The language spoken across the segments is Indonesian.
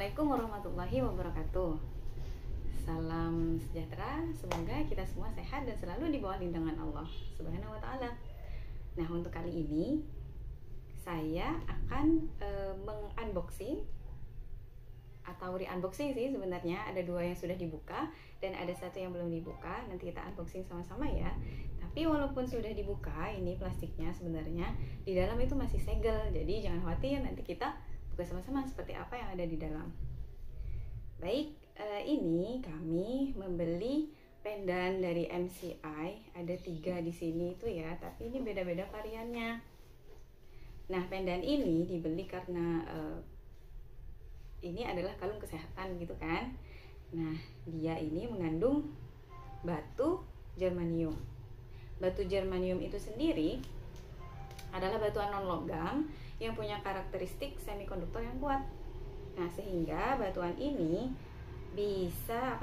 Assalamualaikum warahmatullahi wabarakatuh. Salam sejahtera, semoga kita semua sehat dan selalu di bawah lindungan Allah Subhanahu wa Ta'ala. Nah, untuk kali ini saya akan mengunboxing atau re-unboxing sih sebenarnya. Ada dua yang sudah dibuka dan ada satu yang belum dibuka. Nanti kita unboxing sama-sama ya. Tapi walaupun sudah dibuka, ini plastiknya sebenarnya di dalam itu masih segel. Jadi jangan khawatir, nanti kita buka sama-sama seperti apa yang ada di dalam. Baik, ini kami membeli pendan dari MCI. Ada 3 di sini itu ya, tapi ini beda-beda variannya. Nah, pendan ini dibeli karena ini adalah kalung kesehatan gitu kan. Nah, dia ini mengandung batu germanium. Batu germanium itu sendiri adalah batuan non logam yang punya karakteristik semikonduktor yang kuat. Nah, sehingga batuan ini bisa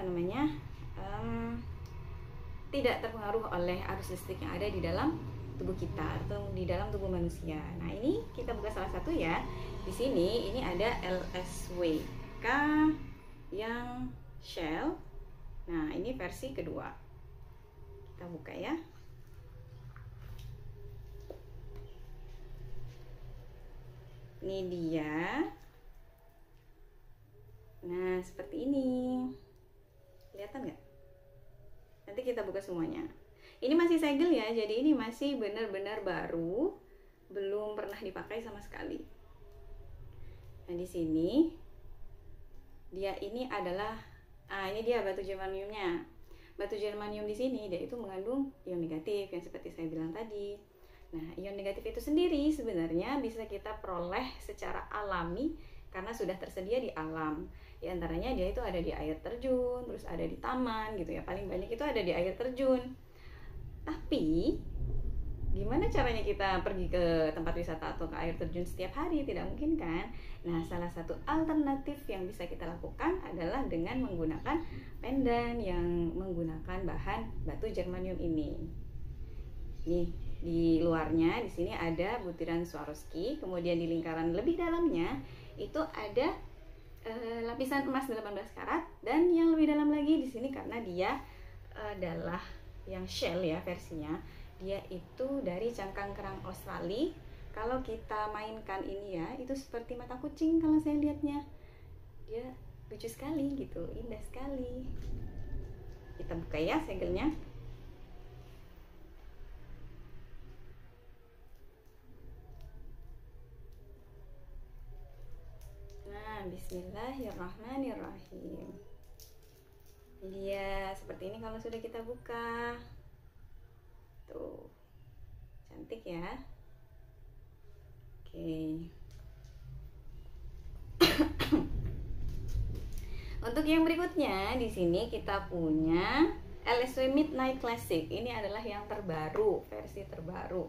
tidak terpengaruh oleh arus listrik yang ada di dalam tubuh kita atau di dalam tubuh manusia. Nah, ini kita buka salah satu ya. Di sini ini ada LSWK yang shell. Nah, ini versi kedua. Kita buka ya. Ini dia. Nah, seperti ini. Kelihatan nggak? Nanti kita buka semuanya. Ini masih segel ya, jadi ini masih benar-benar baru, belum pernah dipakai sama sekali. Nah, di sini dia ini adalah, ini dia batu germaniumnya. Batu germanium di sini dia itu mengandung ion negatif yang seperti saya bilang tadi. Nah, ion negatif itu sendiri sebenarnya bisa kita peroleh secara alami karena sudah tersedia di alam. Di antaranya dia itu ada di air terjun, terus ada di taman gitu ya. Paling banyak itu ada di air terjun. Tapi gimana caranya kita pergi ke tempat wisata atau ke air terjun setiap hari? Tidak mungkin kan? Nah, salah satu alternatif yang bisa kita lakukan adalah dengan menggunakan pendan yang menggunakan bahan batu germanium ini. Nih, di luarnya di sini ada butiran Swarovski, kemudian di lingkaran lebih dalamnya itu ada lapisan emas 18 karat, dan yang lebih dalam lagi di sini karena dia adalah yang shell ya versinya, dia itu dari cangkang kerang Australia. Kalau kita mainkan ini ya, itu seperti mata kucing kalau saya lihatnya. Dia lucu sekali gitu, indah sekali. Kita buka ya segelnya. Bismillahirrahmanirrahim. Ini dia seperti ini kalau sudah kita buka. Tuh, cantik ya. Oke. Untuk yang berikutnya di sini kita punya LSW Midnight Classic. Ini adalah yang terbaru, versi terbaru.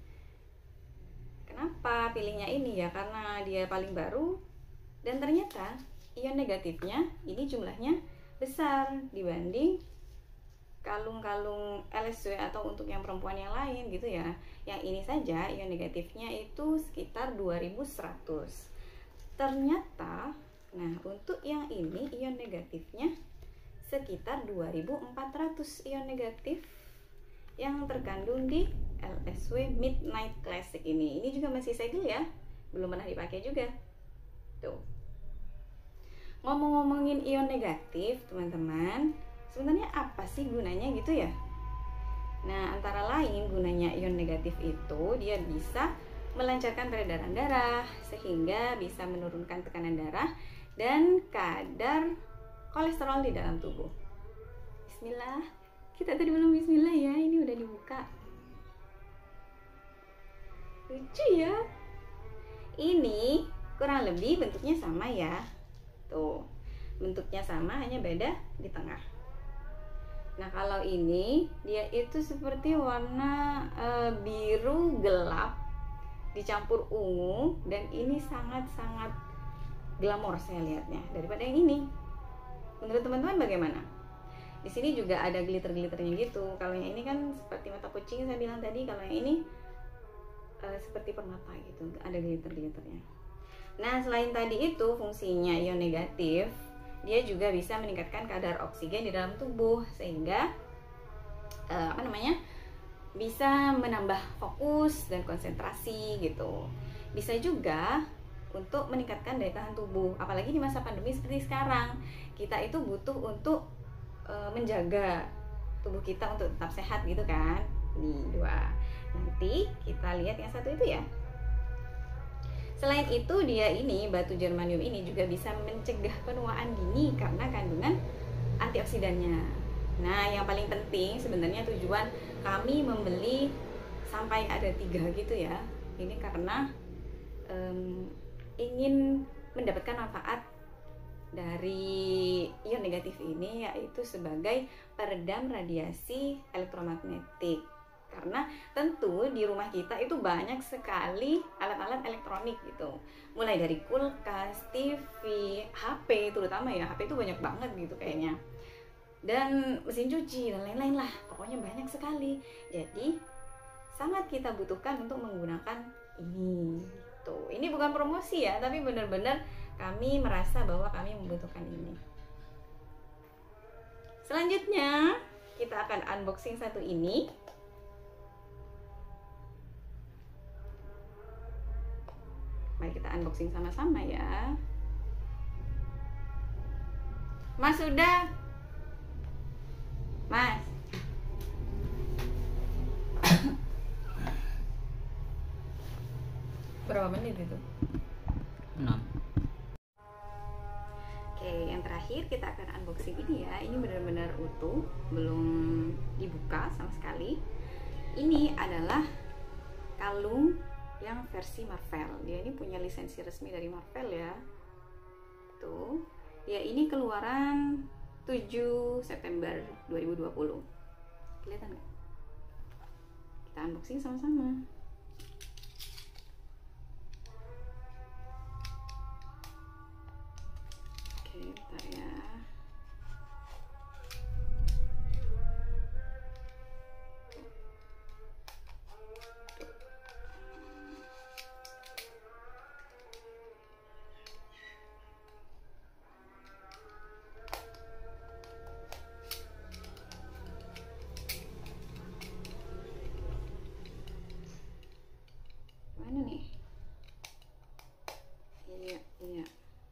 Kenapa pilihnya ini ya? Karena dia paling baru. Dan ternyata ion negatifnya ini jumlahnya besar dibanding kalung-kalung LSW atau untuk yang perempuan yang lain gitu ya. Yang ini saja ion negatifnya itu sekitar 2100. Ternyata, nah untuk yang ini ion negatifnya sekitar 2400 ion negatif yang terkandung di LSW Midnight Classic ini. Ini juga masih segel ya, belum pernah dipakai juga. Tuh. Ngomong-ngomongin ion negatif, teman-teman, sebenarnya apa sih gunanya gitu ya? Nah, antara lain gunanya ion negatif itu dia bisa melancarkan peredaran darah sehingga bisa menurunkan tekanan darah dan kadar kolesterol di dalam tubuh. Bismillah. Kita tadi belum bismillah ya, ini udah dibuka. Lucu ya. Ini kurang lebih bentuknya sama ya. Tuh, bentuknya sama, hanya beda di tengah. Nah, kalau ini dia itu seperti warna biru gelap dicampur ungu, dan ini sangat-sangat glamor saya lihatnya daripada yang ini. Menurut teman-teman bagaimana? Di sini juga ada glitter-glitternya gitu. Kalau yang ini kan seperti mata kucing saya bilang tadi, kalau yang ini seperti permata gitu, ada glitter-glitternya. Nah, selain tadi itu fungsinya ion negatif, dia juga bisa meningkatkan kadar oksigen di dalam tubuh sehingga bisa menambah fokus dan konsentrasi gitu. Bisa juga untuk meningkatkan daya tahan tubuh, apalagi di masa pandemi seperti sekarang. Kita itu butuh untuk menjaga tubuh kita untuk tetap sehat gitu kan. Nih 2. Nanti kita lihat yang satu itu ya. Selain itu dia ini, batu germanium ini juga bisa mencegah penuaan dini karena kandungan antioksidannya. Nah, yang paling penting sebenarnya tujuan kami membeli sampai ada 3 gitu ya. Ini karena ingin mendapatkan manfaat dari ion negatif ini, yaitu sebagai peredam radiasi elektromagnetik. Karena tentu di rumah kita itu banyak sekali alat-alat elektronik gitu, mulai dari kulkas, TV, HP terutama ya, HP itu banyak banget gitu kayaknya, dan mesin cuci dan lain-lain lah, pokoknya banyak sekali. Jadi sangat kita butuhkan untuk menggunakan ini gitu. Ini bukan promosi ya, tapi benar-benar kami merasa bahwa kami membutuhkan ini. Selanjutnya kita akan unboxing satu ini. Mari kita unboxing sama-sama ya. Mas sudah? Mas. Berapa menit itu? 6. Oke, yang terakhir kita akan unboxing ini ya. Ini benar-benar utuh, belum dibuka sama sekali. Ini adalah kalung yang versi Marvel. Dia ini punya lisensi resmi dari Marvel ya. Tuh. Ya, ini keluaran 7 September 2020. Kelihatan nggak? Kita unboxing sama-sama. Oke, bentar ya. Mana nih? Iya.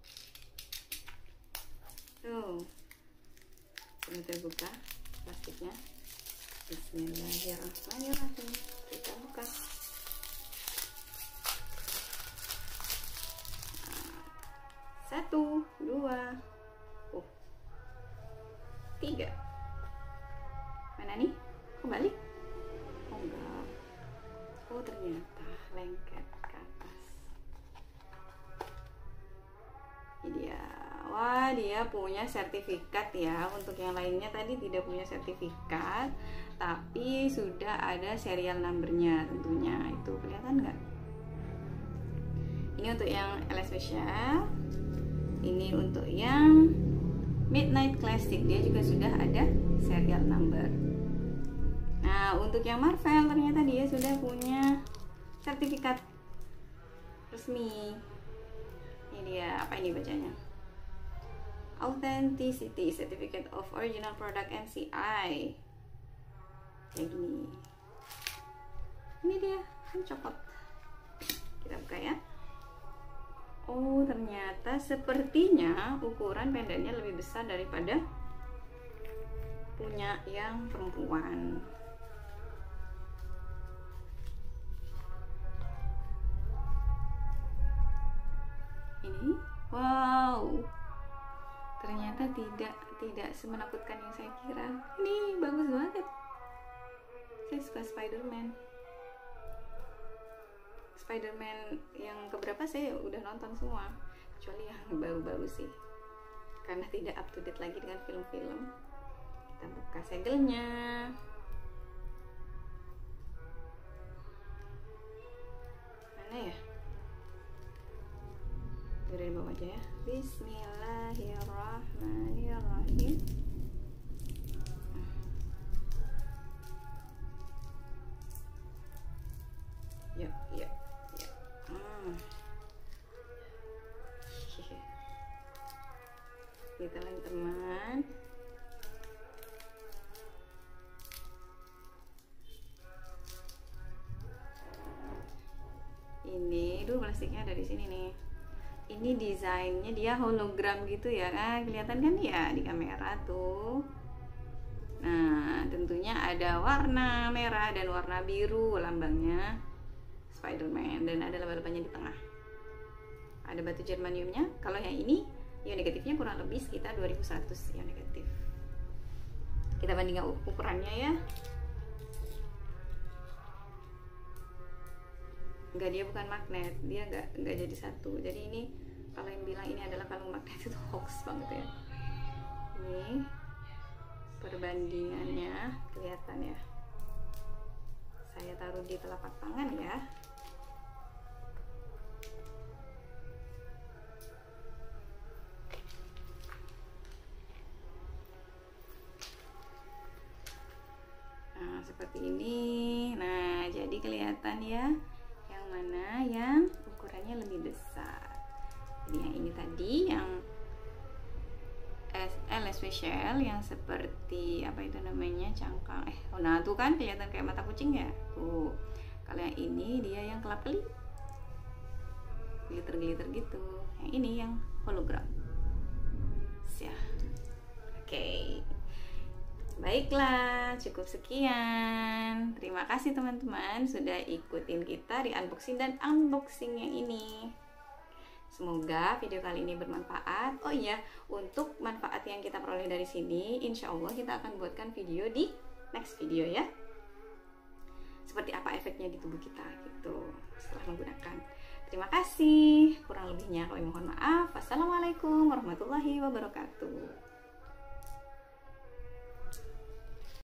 Tuh. Sudah terbuka plastiknya. Bismillahirrahmanirrahim. Kita buka. 1, 2, 3. Mana nih? Kok balik? Oh enggak. Oh ternyata lengket ke atas. Ini dia. Wah, dia punya sertifikat ya. Untuk yang lainnya tadi tidak punya sertifikat, tapi sudah ada serial numbernya tentunya. Itu kelihatan nggak? Ini untuk yang LS Special. Ini untuk yang Midnight Classic, dia juga sudah ada serial number. Nah, untuk yang Marvel ternyata dia sudah punya sertifikat resmi. Ini dia, apa ini bacanya? Authenticity Certificate of Original Product MCI. Kayak gini. Ini dia, copot. Kita buka ya. Oh, ternyata sepertinya ukuran pendeknya lebih besar daripada punya yang perempuan. Ini, wow, ternyata tidak semenakutkan yang saya kira. Ini bagus banget. Saya suka Spider-Man yang keberapa saya udah nonton semua, kecuali yang baru-baru sih, karena tidak up to date lagi dengan film-film. Kita buka segelnya. Mana ya? Udah di bawah aja ya. Bismillahirrahmanirrahim. Yuk. gitu teman-teman. Ini dulu plastiknya ada di sini nih. Ini desainnya dia hologram gitu ya, kelihatan kan ya di kamera tuh. Nah, tentunya ada warna merah dan warna biru lambangnya Spider-Man, dan ada laba-labanya di tengah. Ada batu germaniumnya. Kalau yang ini ion negatifnya kurang lebih sekitar 2100 ion negatif. Kita bandingkan ukurannya ya. Enggak, dia bukan magnet, dia enggak jadi satu. Jadi ini kalau yang bilang ini adalah kalung magnet itu hoax banget ya. Ini perbandingannya kelihatan ya. Saya taruh di telapak tangan ya. Nah, seperti ini. Nah, jadi kelihatan ya yang mana yang ukurannya lebih besar. Jadi yang ini tadi yang SL special yang seperti apa itu namanya, cangkang. Nah tuh kan kelihatan kayak mata kucing ya. Tuh. Kalau yang ini dia yang kelap-kelip, glitter-glitter gitu. Yang ini yang hologram. Ya. Oke. Baiklah, cukup sekian. Terima kasih teman-teman sudah ikutin kita di unboxing dan unboxing yang ini. Semoga video kali ini bermanfaat. Oh iya, untuk manfaat yang kita peroleh dari sini, insya Allah kita akan buatkan video di next video ya. Seperti apa efeknya di tubuh kita gitu setelah menggunakan. Terima kasih. Kurang lebihnya kami mohon maaf. Wassalamualaikum warahmatullahi wabarakatuh.